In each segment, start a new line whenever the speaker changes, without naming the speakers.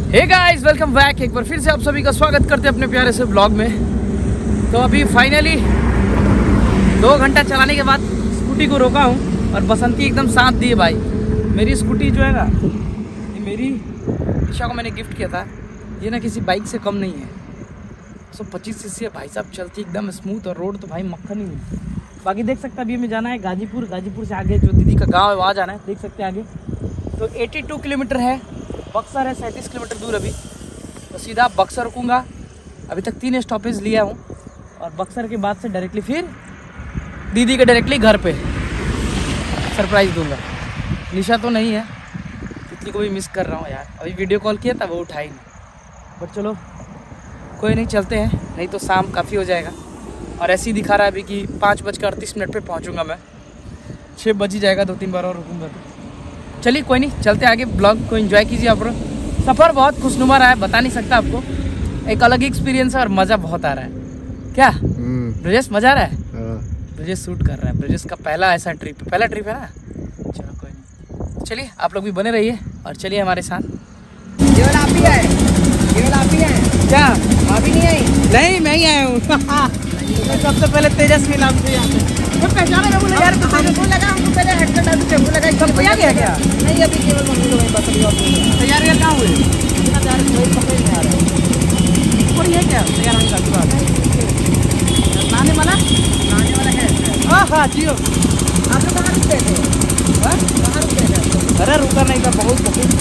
Hey guys, welcome back. एक बार फिर से आप सभी का स्वागत करते हैं अपने प्यारे से ब्लॉग में। तो अभी फाइनली 2 घंटा चलाने के बाद स्कूटी को रोका हूँ और बसंती एकदम साथ दिए भाई। मेरी स्कूटी जो है ना, ये मेरी निशा को मैंने गिफ्ट किया था। ये ना किसी बाइक से कम नहीं है, 125 सीसी है भाई साहब, चलती एकदम स्मूथ और रोड तो भाई मक्खन ही है। बाकी देख सकते हैं अभी हमें जाना है गाजीपुर। गाजीपुर से आगे जो दीदी का गाँव है वहाँ जाना है, देख सकते हैं आगे। तो 82 किलोमीटर है। बक्सर है 37 किलोमीटर दूर अभी। तो सीधा बक्सर रुकूंगा। अभी तक 3 स्टॉपेज लिया हूँ और बक्सर के बाद से डायरेक्टली फिर दीदी के डायरेक्टली घर पे सरप्राइज़ दूंगा। निशा तो नहीं है, तितली को भी मिस कर रहा हूँ यार। अभी वीडियो कॉल किया था, वो उठाई नहीं। बट चलो कोई नहीं, चलते हैं, नहीं तो शाम काफ़ी हो जाएगा। और ऐसे ही दिखा रहा है अभी कि 5:38 पे पहुँचूँगा मैं। 6 बज ही जाएगा, 2-3 बार और रुकूँगा। तो चलिए कोई नहीं, चलते आगे। ब्लॉग को एंजॉय कीजिए आप। सफ़र बहुत खुशनुमा रहा है, बता नहीं सकता आपको। एक अलग ही एक्सपीरियंस है और मज़ा बहुत आ रहा है। क्या ब्रजेश, मज़ा आ रहा है? ब्रजेश शूट कर रहा है। ब्रजेश का पहला ऐसा ट्रिप है ना। चलो कोई नहीं, चलिए आप लोग भी बने रहिए और चलिए हमारे साथ।
केवल आप ही आए? केवल आप ही आए?
क्या
भाभी नहीं आई?
नहीं, मैं ही आया हूँ। सबसे पहले तेजस्वी नाम से पहचाना मैं बोला यार।
तो हमको लगा, हमको पहले हेडसेट डाल के हमको लगा
सब तैयार किया क्या?
नहीं, अभी केवल मम्मी लोग बस अभी और
तैयार कहाँ हुए?
इतना प्यार कोई पकड़ नहीं आ रहा है।
कोई है क्या तैयार होने का? बात लाने वाला है। हाँ जियो।
आप लोग कहाँ रुकते थे? कहाँ रुकते थे?
अरे रुका नहीं था, बहुत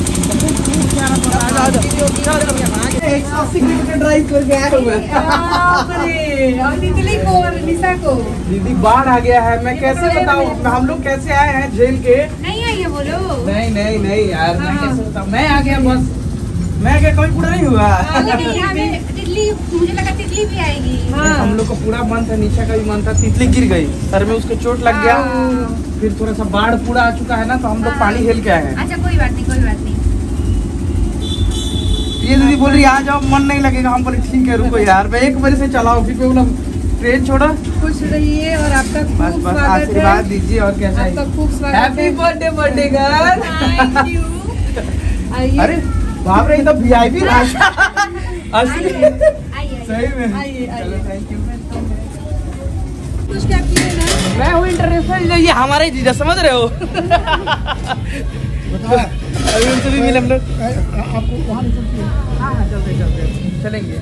180 किलोमीटर ड्राइव करके आया हूँ मैं। तितली को और निशा को।
दीदी बाढ़ आ गया है, मैं कैसे बताऊँ हम लोग कैसे आए हैं झेल के।
नहीं आई है बोलो।
नहीं यार, मैं कैसे बताऊँ। मैं आ गया बस, मैं क्या कोई पूरा नहीं हुआ।
तितली, मुझे लगा तितली भी आएगी।
हम लोग का पूरा मन था, निशा का भी मन था। तितली गिर गई, सर में उसके चोट लग गया। फिर थोड़ा सा बाढ़ पूरा आ चुका है ना, तो हम लोग पानी हिल के आए हैं।
अच्छा कोई बात नहीं।
ये दीदी बोल रही आ जाओ, मन नहीं लगेगा। हम बोले ठीक है रुको यार, मैं 1 बजे से चलाओ। फिर बोला ट्रेन छोड़ा।
खुश रहिए और आपका खूब स्वागत है।
आशीर्वाद दीजिए और कैसा है?
आपका खूब स्वागत है।
Happy birthday girl.
Thank you.
अरे बाप रे, ये तो वीआईपी राशि असली।
आइए
सही में।
चलो
थैंक यू।
कुछ क्या किए ना?
मैं हूँ इंटरनेशनल, ये हमारा ही जीजा, समझ रहे हो। अभी उनसे भी मिले हम लोग।
आपको वहाँ निकलती है?
हाँ चलते चलेंगे।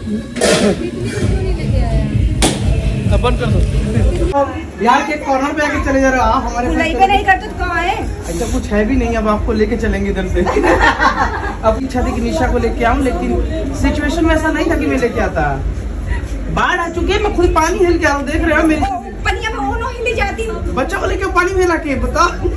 अब बंद कर दो। बिहार के कॉर्नर पे आके चले जा रहे हो आप हमारे साथ।
नहीं करते तो कहाँ है?
ऐसा कुछ है भी नहीं, अब आपको लेके चलेंगे इधर से। अब इच्छा थी कि निशा को लेके आऊं, लेकिन सिचुएशन में ऐसा नहीं था कि मैं लेके आता। बाढ़ आ चुकी है, मैं खुद पानी हिल के आ रहा हूं, देख रहे हो मेरी
पनिया में ओनो हिल जाती हूँ।
बच्चों को लेके पानी में हिला के बताओ।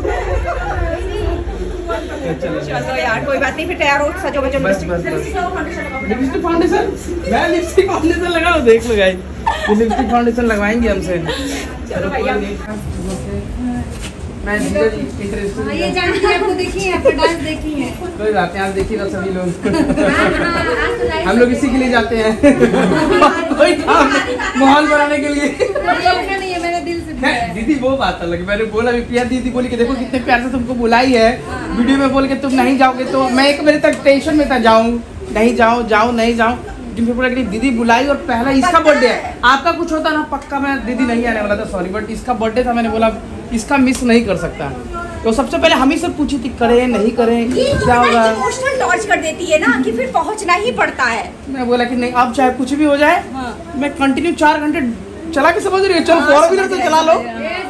चलो यार कोई बात नहीं, फिर तैयार हो, सजो बजो।
बस लिपस्टिक फाउंडेशन, मैं लिपस्टिक फाउंडेशन लगाऊं, देख लो गाइस, लिपस्टिक फाउंडेशन लगवाएंगे हमसे।
चलो भैया,
मैं इंटरेस्टेड।
ये जानती है, आपको देखी है, आपका डांस देखी है।
कोई बात नहीं, आप देखिएगा सभी लोग। हम लोग इसी के लिए जाते हैं, कोई काम माहौल बनाने के लिए।
नहीं है, मैंने दिल से
दीदी वो बात अलग, मैंने बोला भी प्रिया दीदी बोली कि देखो कितने प्यार से तुमको बुलाई है, वीडियो में बोल के तुम नहीं जाओगे। तो मैं 1 बजे तक टेंशन में था, जाऊँ नहीं जाऊँ। फिर बोला कि दीदी बुलाई और पहला इसका बर्थडे है। आपका कुछ होता ना पक्का मैं दीदी नहीं आने वाला था, सॉरी, बट इसका बर्थडे था। मैंने बोला इसका मिस नहीं कर सकता। तो सबसे पहले हम ही से पूछी थी करें नहीं करें, क्या होगा।
इमोशनल टॉर्च कर देती है ना कि फिर पहुंचना ही पड़ता है।
मैं बोला कि नहीं, अब चाहे कुछ भी हो जाए। मैं कंटिन्यू 4 घंटे चला के, समझ रही है, चलो 4 व्हीलर तो चला लो।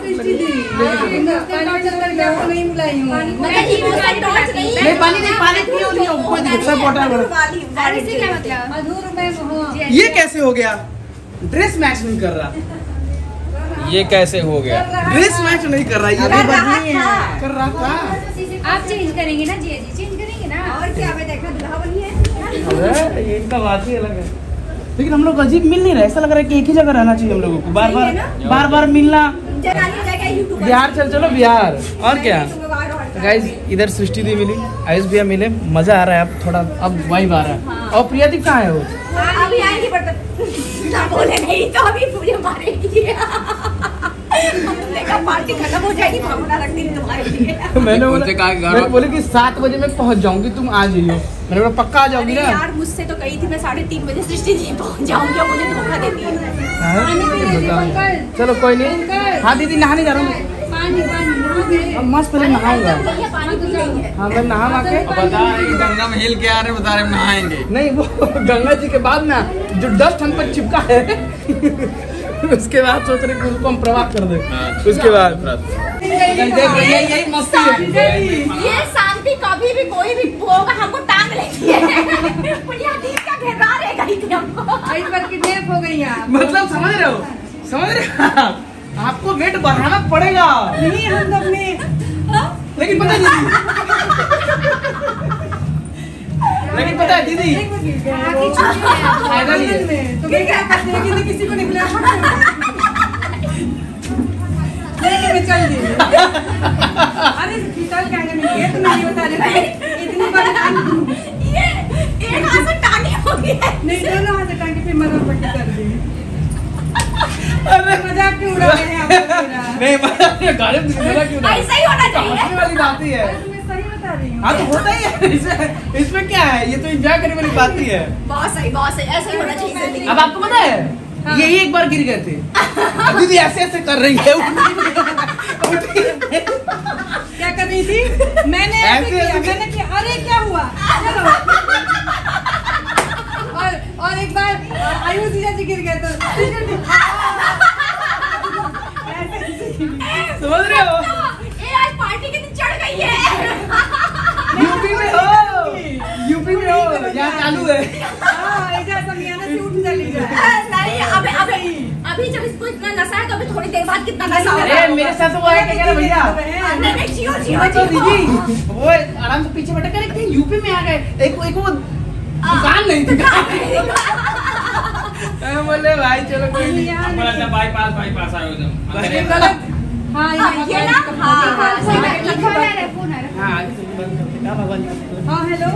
ये कैसे हो गया? ड्रेस मैच नहीं कर रहा।
ये कैसे हो गया?
ड्रेस मैच नहीं कर रहा। ये कर रहा था।
आप चेंज करेंगे ना जी? चेंज करेंगे ना, और क्या? मैं देखा दुल्हा बनी है।
ये इनका बात ही अलग है। लेकिन हम लोग अजीब मिल नहीं रहे, ऐसा लग रहा है कि एक ही जगह रहना चाहिए हम लोगों को। बार बार मिलना। बिहार चलो बिहार, और क्या। गाइस इधर सृष्टि दी मिली, आयुष भैया मिले, मजा आ रहा है। अब थोड़ा अब वाइब आ रहा है। और प्रिया दी कहाँ है? वो
अभी आएंगी, बोले नहीं तो अभी मुझे मारेगी।
पार्टी खत्म हो जाएगी, भावना रख दी तुम्हारे लिए।
मैंने बोले कि 7 बजे मैं पहुंच जाऊंगी, तुम आ जाइयो। मैंने बोला पक्का आ जाओगी ना
यार? मुझसे तो कही थी मैं 3:30 बजे सृष्टि जी पहुंच जाऊंगी, मुझे धोखा देती है।
चलो कोई नहीं। हाँ दीदी नहाने जा रहा हूँ, मस्त पहले नहाऊंगा। हाँ मैं नहा के
बता रहे गंगा में हिल के आ रहे, बता रहे नहाएंगे।
नहीं, वो गंगा जी के बाद ना जो डस्ट हम पर चिपका है उसके बाद सोच रहे कि उसको हम प्रवाह कर दे। उसके बाद यही मस्ती है।
ये शांति कभी भी कोई भी होगा हमको टांग लेती है। क्या घेरा रहेगा हमको।
इस बार किडनैप हो गई आप।
मतलब समझ रहे हो, समझ रहे हो? आपको वेट बढ़ाना पड़ेगा।
नहीं हम तो अपने,
लेकिन पता है दीदी, लेकिन पता है दीदी फायदा नहीं है।
तो क्या करते हैं कि किसी को निकला लेके मैं चल दी। अरे शीतल क्या नहीं है, तो नहीं बता रहे इतनी बार
ये एक हाथ से टांगे हो गया।
नहीं दोनों हाथ से टांगे फिर मदद पट्टी कर दी। मजाक क्यों उड़ा रहे हैं आप मेरा?
नहीं गाड़ी में क्यों
ऐसा ही होना चाहिए।
वाली बात ही है।
मैं सही बता रही हूँ।
हाँ तो होता ही है, इसमें क्या है, ये तो एंजॉय करने वाली बात ही है।
बहुत सही, ऐसा ही होना चाहिए जिंदगी।
अब आपको पता है यही एक बार गिर गए थे, अब दीदी ऐसे ऐसे कर रही है।
क्या कर रही थी? मैंने मैंने किया। अरे क्या हुआ? चलो। और एक बार आयुष जीजा जी गिर गए तो
समझ रहे हो?
ये आज पार्टी के दिन चढ़ गई है।
यूपी में हो, यहाँ चालू है।
नहीं अभी जब इसको इतना नशा है तो अभी थोड़ी देर बाद कितना नशा होगा।
अरे मेरे साथ तो वो है क्या भैया,
नहीं जियो
तो दीदी वो आराम से पीछे बैठे करे यूपी में आ गए। एक वो दुकान नहीं थी। बोले भाई चलो कोई नहीं,
बाईपास आए एकदम।
हाँ
ये ना
हाँ हेलो।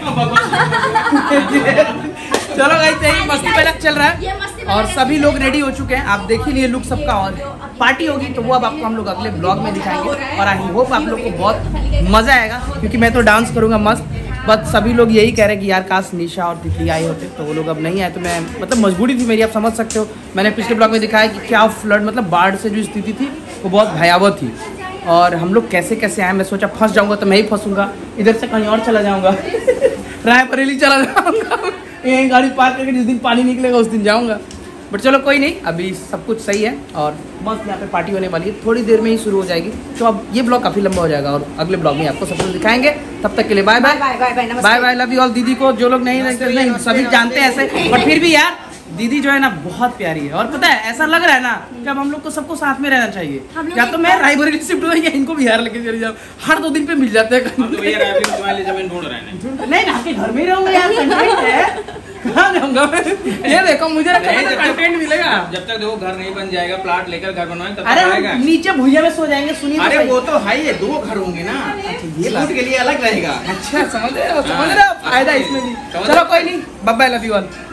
चलो भाई सही मस्ती पहले चल रहा
ये
है
मस्ती
और सभी लोग रेडी हो चुके हैं। आप देख ही लिए लुक सबका, और पार्टी होगी तो वो अब आपको हम लोग अगले ब्लॉग में दिखाएंगे। और आई होप आप लोग को बहुत मजा आएगा, क्योंकि मैं तो डांस करूंगा मस्त। बस सभी लोग यही कह रहे हैं कि यार काश निशा और तितली आए होते, तो वो लोग अब नहीं आए। तो मैं मतलब मजबूरी थी मेरी, आप समझ सकते हो। मैंने पिछले ब्लॉग में दिखाया कि क्या फ्लड मतलब बाढ़ से जो स्थिति थी वो बहुत भयावह थी, और हम लोग कैसे कैसे आए। मैं सोचा फंस जाऊंगा तो मैं ही फंसूंगा, इधर से कहीं और चला जाऊंगा। रायबरेली चला जाऊंगा, यहीं गाड़ी पार्क करके जिस दिन पानी निकलेगा उस दिन जाऊंगा। बट चलो कोई नहीं, अभी सब कुछ सही है और मस्त यहाँ पे पार्टी होने वाली है, थोड़ी देर में ही शुरू हो जाएगी। तो अब ये ब्लॉग काफी लंबा हो जाएगा और अगले ब्लॉग में आपको सब कुछ दिखाएंगे। तब तक के लिए bye bye bye bye, love you all. दीदी को जो लोग नहीं सभी जानते हैं ऐसे, बट फिर भी यार दीदी जो है ना बहुत प्यारी है। और पता है ऐसा लग रहा है ना कि अब हम लोग को सबको साथ में रहना चाहिए। या तो मैं रायबरेली शिफ्ट हो या इनको बिहार लेके चली जाऊँ, हर 2 दिन पे मिल जाते हैं। नहीं ना आपके घर में रहूंगा यार, कंटेंट है। कहाँ जाऊंगा मैं? ये देखो मुझे कंटेंट मिलेगा।
जब तक देखो घर नहीं बन जाएगा, प्लाट लेकर घर बनवाएंगे तब
अरे
आएगा।
नीचे भुइया में सो जाएंगे। सुनिए
अरे वो तो है ही, 2 घर होंगे ना, ये शूट के लिए अलग रहेगा।
अच्छा समझ रहे हो, फायदा इसमें भी। चलो कोई नहीं, bye bye, love you all.